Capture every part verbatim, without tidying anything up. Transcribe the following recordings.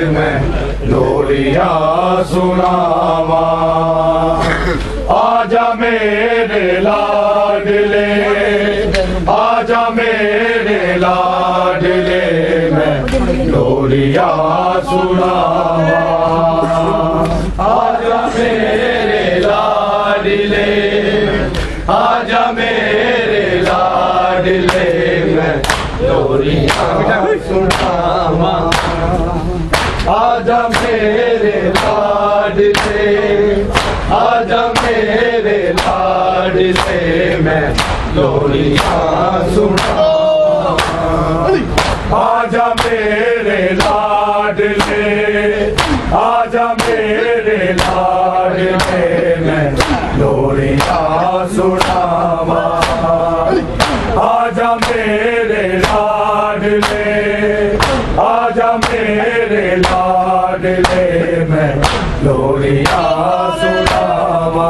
मैं लोरिया सुनावा। आजा मेरे लाडले, आजा मेरे लाडले, मैं लोरिया सुनावा। आजा मेरे लाडले, आजा मेरे लाडले, मैं लोरिया सुनावा। आजा मेरे लाडले, आजा मेरे लाडले, मैं लोरिया सुनावा। आजा मेरे लाडले, आजा मेरे लाडले, मैं लोरिया सुनावा। आजा मेरे लाडले, आजा मेरे लाडले, मैं लोरिया सुनावा।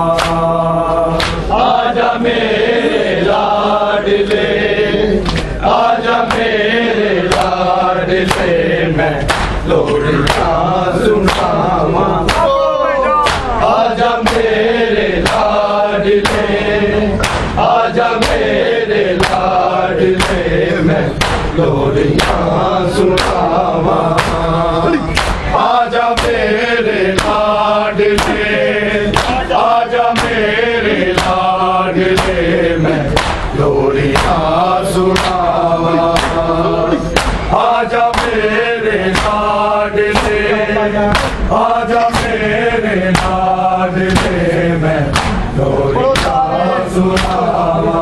आजा मेरे लाडले, आजा मेरे लाडले, मैं लोरिया सुनावा। आजा मेरे लाडले, आजा मेरे लाडले, मैं लोरिया सुनावा। आजा मेरे लाडले, आजा मेरे लाडले, मैं लोरिया सुनावा। आजा मेरे लाडले, आजा मेरे लाडले, मैं लोरिया सुनावा।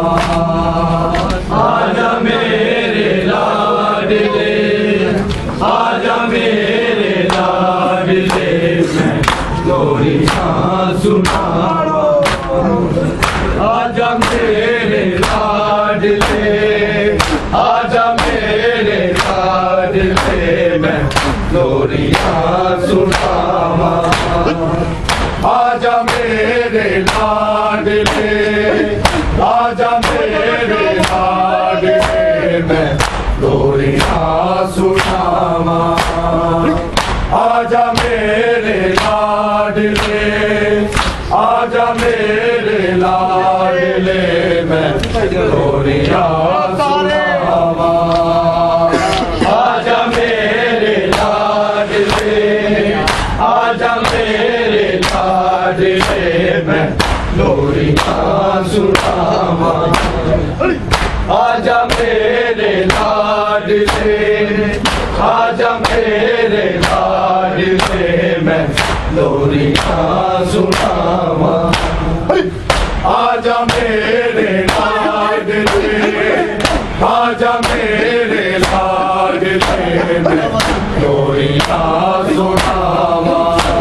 आजा मेरे लाडले, आजा मेरे लाडले, मैं लोरिया सुनावा। आजा मेरे लाडले, आजा मेरे लाडले, मैं लोरिया सुनावा। आजा मेरे लाडले, आजा मेरे लाडले, मैं लोरिया सुनावा। आजा मेरे लाडले, आजा मेरे लाडले, मैं लोरिया सुनावा। आजा मेरे लाडले, आजा मेरे लाडले, मैं लोरिया सुनावा। आजा मेरे लाडले, आजा मेरे लाडले, मैं लोरिया सुनावा। आजा मेरे लाडले, आजा मेरे लाडले, मैं लोरिया सुनावा।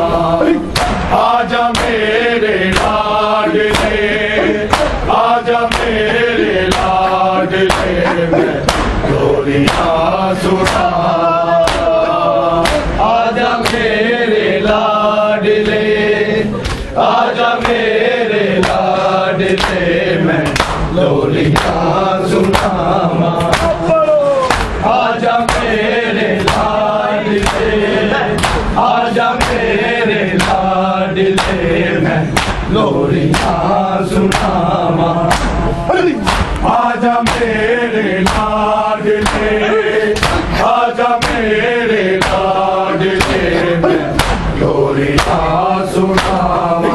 आजा मेरे लाडले, आजा मेरे लाडले, मैं लोरिया सुनावा। आजा मेरे लाडले, आजा मेरे लाडले, मैं लोरिया सुनावा। आजा मेरे लाडले, आजा मेरे लाडले, मैं लोरिया सुनावा। आजा मेरे लाडले, आजा मेरे लाडले, मैं लोरिया सुनावा।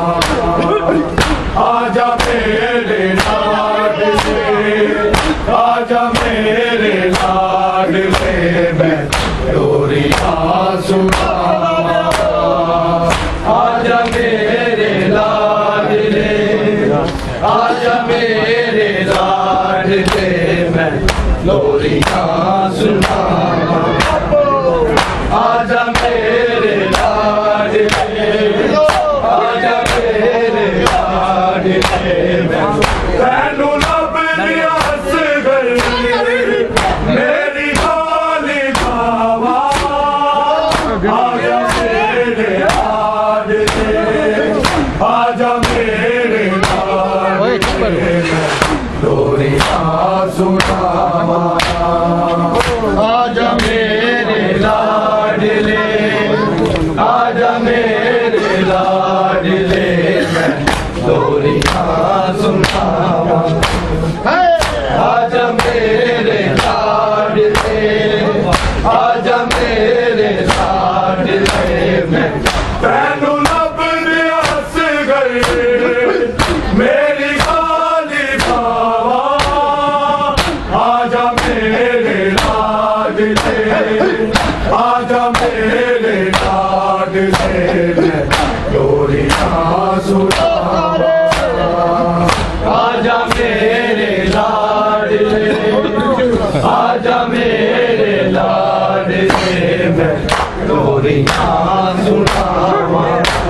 आजा मेरे लाडले, आजा मेरे लाडले, मैं लोरिया सुनावा। आजा मेरे लाडले, आजा मेरे लाडले, मैं लोरिया सुनावा। आजा मेरे लाडले, आजा मेरे लाडले, मैं तैनू लब लिया असगर मेरी हाली खावा। आजा मेरे लाडले, आजा मेरे लाडले, लोरिया सुनावा। आजा मेरे लाडले, मैं तैनू लब दिया हस गए मेरी गाली बावा आजा मेरे लाडले आजा मेरे लाडले मैं लोरियां सुनावा आजा मेरे लाडले आजा मेरे लाडले मैं लोरियां सुनावा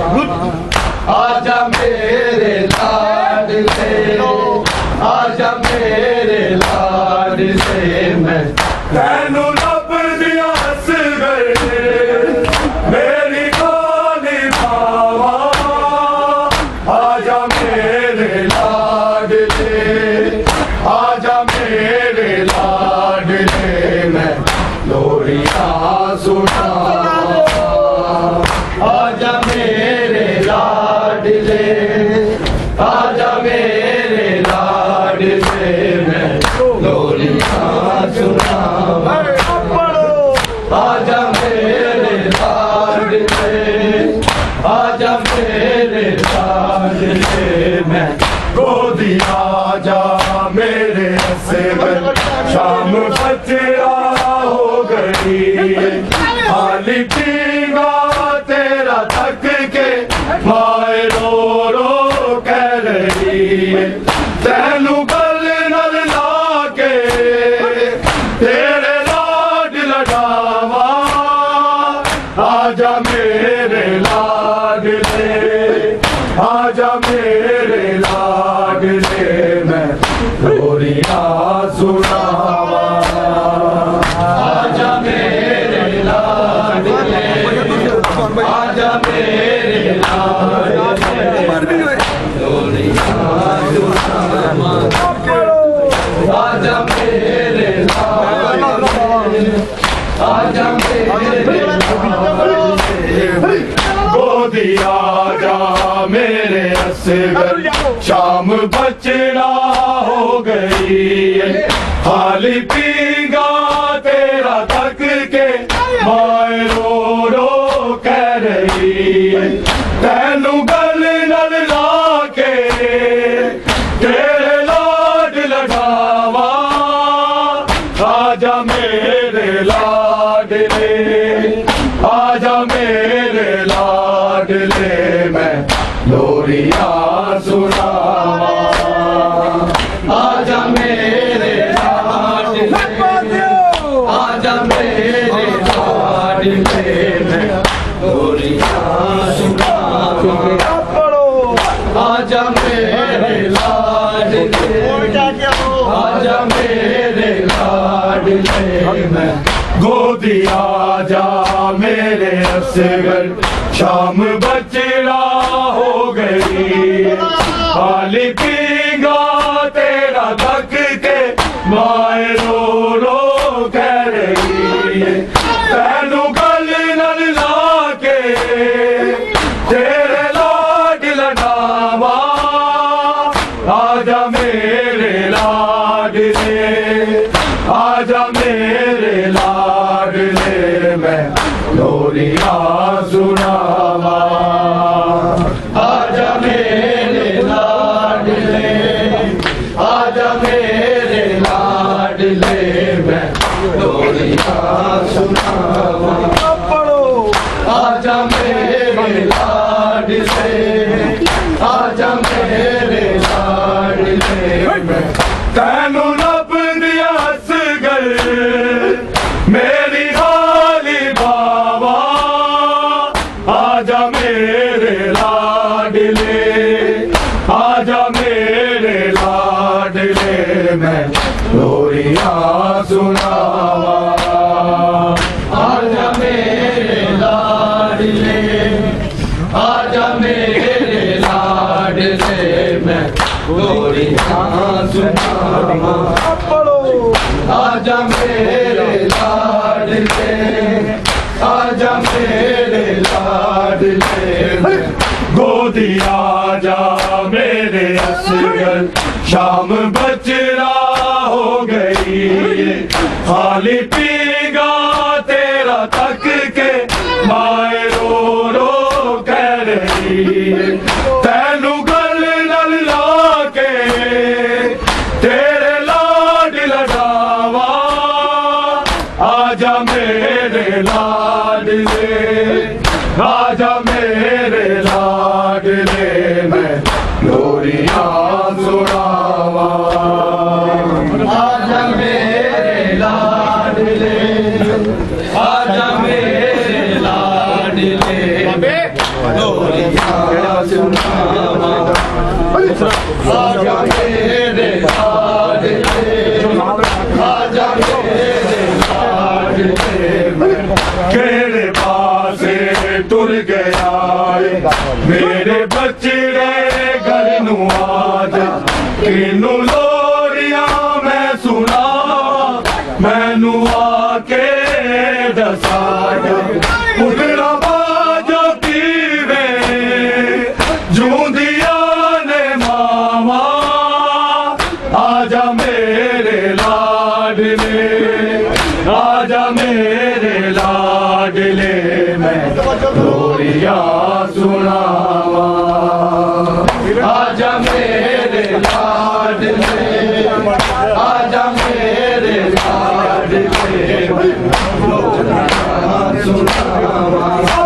आजा मेरे लाडले आजा मेरे लाडले मैं तैनू लब दिया हस गए मेरी गाली बावा आजा मेरे लाडले आजा मेरे लाडले मैं लोरियां सुनावा आजा मेरे लाडले आजा मेरे लाडले मैं लोरियां सुनावा आजा मेरे लाडले आजा मेरे लाडले मैं गोदी आजा मेरे असगर शाम बचरा हो गई खाली पीना तेरा थक के माए रो रो कह रही तैनू गल नल ला के तेरे लाड लड़ावा आजा मेरे लाडले आजा मेरे लाडले मैं लोरियां सुनावा आजा मेरे लाडले आजा मेरे लाडले लोरियां सुनावा आजा मेरे लाडले आजा मेरे गोदी आजा मेरे असगर शाम बचना हो गई खाली पीगा तेरा थक के माए रो रो कह रही तैनू गल नल ला के तेरे लाड लड़ावा आजा मेरे लाडले आजा मेरे लाडले मैं लोरियां सुनावा आजा मेरे लाडले आजा मेरे लाडले मैं लोरियां सुनावा आजा मेरे लाडले आजा मेरे लाडले मैं गोदी आजा मेरे असगर शाम बचरा हो गई खाली पीगा तेरा थक के माए रो रो कह रही तैनू गल नल ला के तेरे लाड लड़ावा आजा मेरे लाडले आजा मेरे लाडले मैं लोरियां सुनावा आजा मेरे लाडले आजा मेरे लाडले मैं लोरियां सुनावा आजा मेरे लाडले आजा मेरे लाडले मैं तैनू लब दिया हस गए मेरी गाली बावा आजा मेरे लाडले आजा मेरे लाडले मैं लोरियां सुनावा आजा मेरे लाडले आजा मेरे लाडले मैं लोरियां सुनावा आजा मेरे लाडले आजा मेरे लाडले गोदी आजा मेरे असगर शाम बचरा हो गई खाली पीगा तेरा थक के माए रो तेनू गल नल लाके तेरे लाड लड़ावा आजा मेरे लाडले आजा मेरे लाडले मैं लोरियां सुनावा आजा मेरे लाडले आजा मेरे लाडले लोरियां सुनावा आजा मेरे लाडले आजा मेरे लाडले केरे पासे टुर गया मेरे बचड़े घर नू आज किनू लोरियां मैं सुना मैनू आके दसा उधरा बाजो पीवे जूंदिया ने मामा आजा मेरे लाडले आजा मेरे लाडले मैं लोरियां सुनावा आजा मेरे लाडले आजा मेरे लाडले लोरियां सुनावा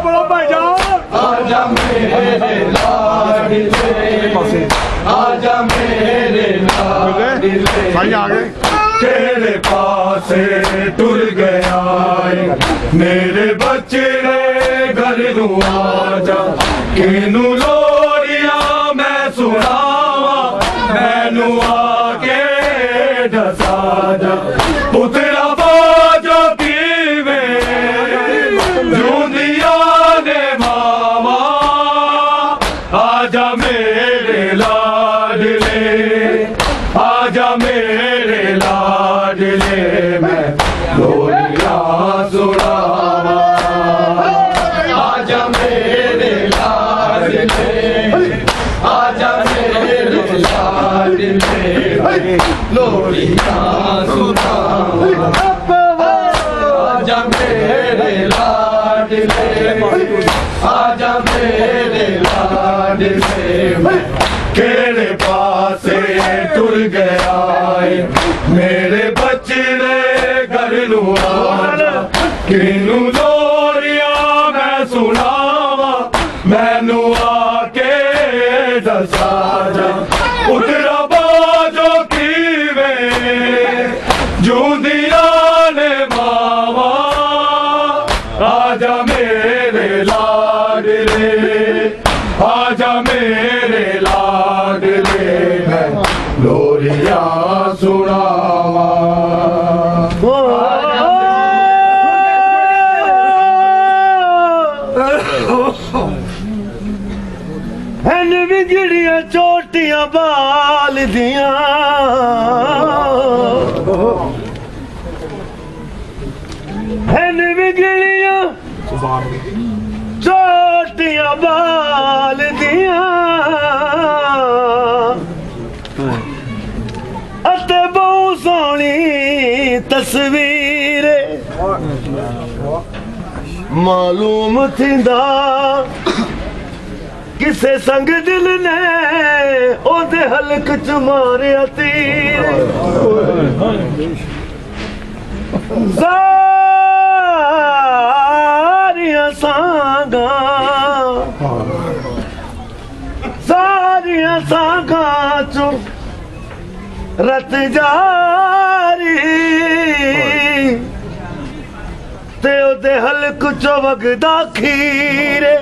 आजा मेरे लाडले आजा मेरे लाडले तेरे पासे टुर गया मेरे बचड़े घर नू आजा किनू लोरियां मैं सुनावा मैनू आके दसा जा पुत्रा बाजो पीवे जूंदिया ने मामा आजा मेरे लाडले आजा मेरे लाडले मैं लोरियां सुनावा आजा मेरे लाडले आजा मेरे लाडले लोरियां सुनावा आजा मेरे लाडले आजा मेरे लाडले केरे पासे टुर गया मेरे बचड़े घर नू आजा किनू लोरियां मैं सुनावा मैनू आके दसा जा उधरा बाजो कीवे जूंदिया ने मावा आजा मेरे लाडले आजा मेरे लाडले मैं लोरियां सुनावा हैन बिगड़ियां चोटियां बाल दियां हैन बिगड़ियां चोटियां बाल दियां अते बहु सोहनी तस्वीर मालूम थींदा किसे संग दिल ने ओदे हलक च मारिया तीर सारियां सांगा सारियां सांगा चो रत जारी ते ओदे हलक चो वगदा खीरे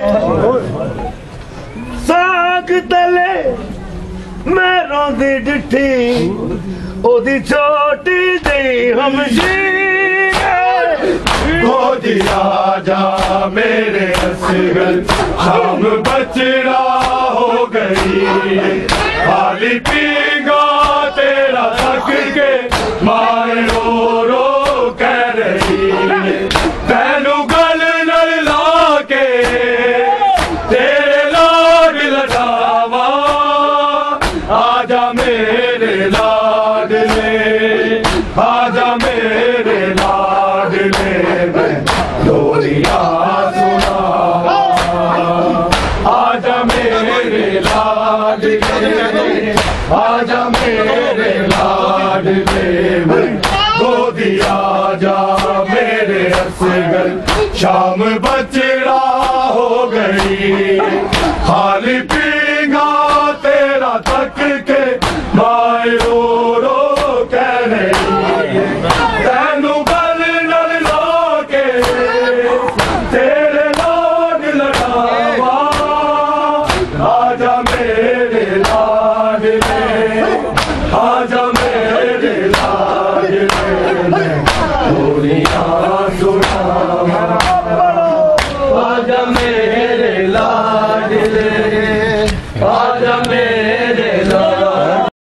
साग तले मैं रोंदी डिठी ओदी छोटी जई हमशीर हो जी आजा मेरे असगर शाम बचड़ा हो गई खाली पीगा तेरा थक के मारे रो रो कह रही तेनू गल नल लाके तेरे लाड लड़ावा आजा मेरे लाडले आजा मेरे लाडले मैं लोरियां सुनावा आजा शाम बचड़ा हो गई खाली पींगा तेरा तक के माए रो रो कह रही तेनू गल नल लो के तेरे लोग लड़ावा आजा मेरे ला